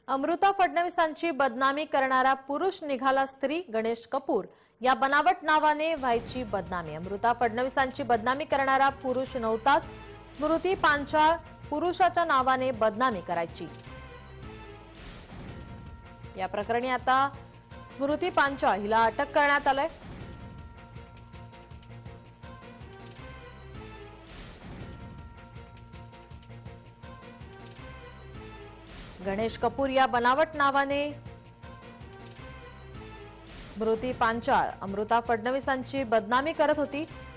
अमृता फडणवीसांची बदनामी करणारा पुरुष निघाला स्त्री. गणेश कपूर या बनावट नावाने व्हायची बदनामी. अमृता फडणवीसांची बदनामी करणारा पुरुष नव्हताच. स्मृती पांचाळ पुरुषाच्या नावाने बदनामी करायची. या प्रकरणी आता स्मृती पांचाळ हिला अटक करण्यात आलंय. गणेश कपूर या बनावट नावाने स्मृती पांचाळ अमृता फडणवीसांची बदनामी करत होती.